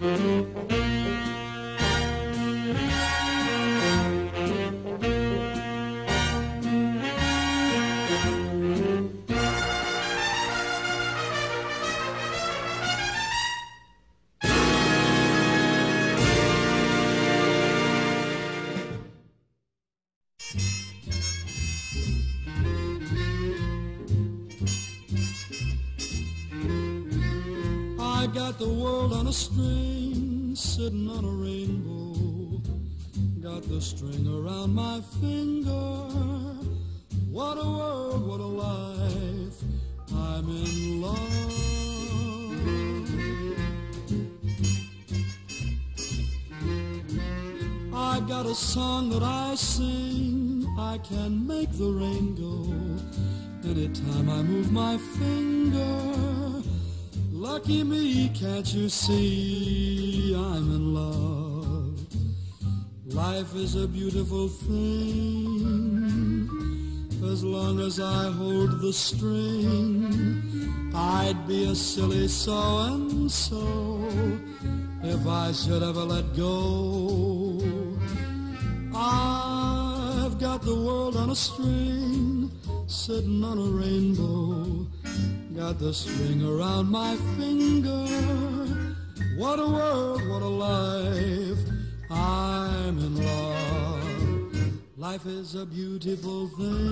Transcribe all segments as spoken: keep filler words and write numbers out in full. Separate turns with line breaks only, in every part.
I got the world on a string, sitting on a rainbow. Got the string around my finger. What a world, what a life, I'm in love. I got a song that I sing, I can make the rain go anytime I move my finger. Lucky me, can't you see I'm in love? Life is a beautiful thing. As long as I hold the string, I'd be a silly so-and-so if I should ever let go. I've got the world on a string, sitting on a rainbow. Got the string around my finger. What a world, what a life, I'm in love. Life is a beautiful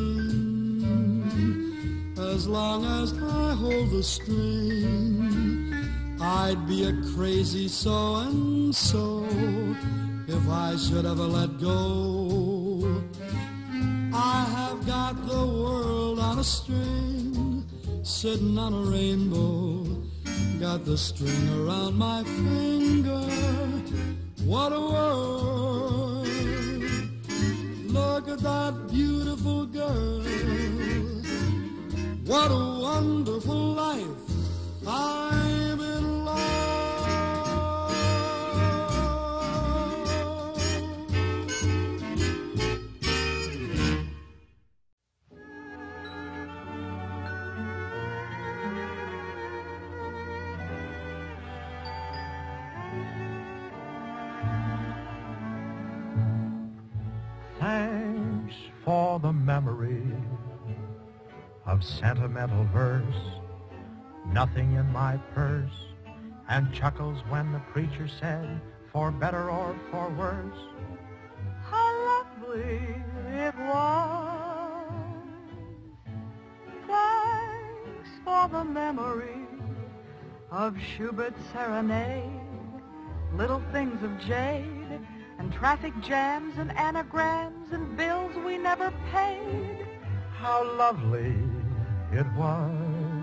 thing. As long as I hold the string, I'd be a crazy so-and-so if I should ever let go. I have got the world on a string, sitting on a rainbow. Got the string around my finger. What a world. Look at that beautiful girl. What a wonderful life, I'm in love.
Thanks for the memory of sentimental verse, nothing in my purse, and chuckles when the preacher said, for better or for worse. How lovely it was. Thanks for the memory of Schubert's serenade, little things of jade, and traffic jams and anagrams and bills we never paid. How lovely it was.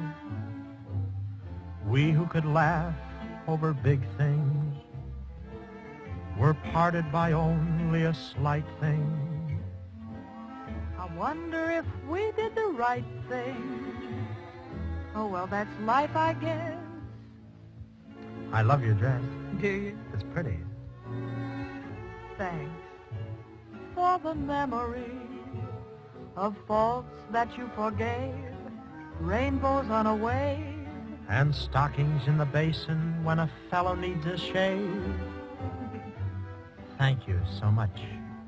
We who could laugh over big things were parted by only a slight thing. I wonder if we did the right thing. Oh, well, that's life, I guess. I love your dress. Do you? It's pretty. Thanks for the memory of faults that you forgave, rainbows on a wave, and stockings in the basin when a fellow needs a shave. Thank you so much.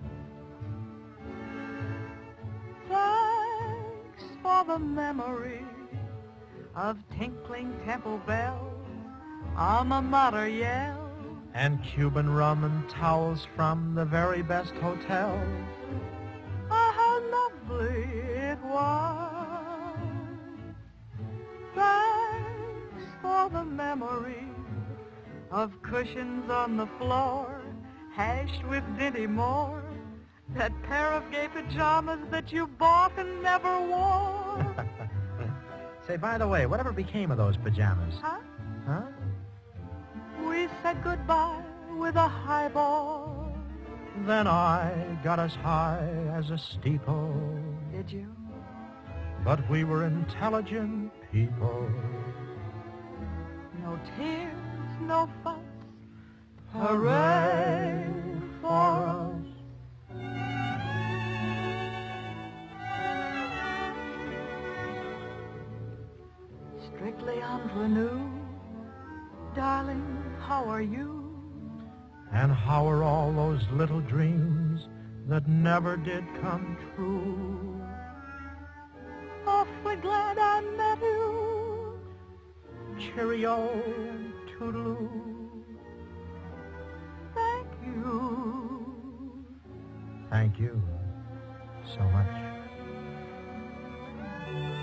Thanks for the memory of tinkling temple bells, alma mater yells, and Cuban rum and towels from the very best hotels. Ah, how lovely it was. Thanks for the memory of cushions on the floor, hashed with Dinty Moore, that pair of gay pajamas that you bought and never wore. Say, by the way, whatever became of those pajamas? Huh? Huh? We said goodbye with a highball. Then I got as high as a steeple. Did you? But we were intelligent people. No tears, no fuss. Hooray for us. Strictly entre nous, darling, how are you?
And how are all those little dreams that never did come true?
Awfully glad I met you.
Cheerio and toodaloo.
Thank you.
Thank you so much.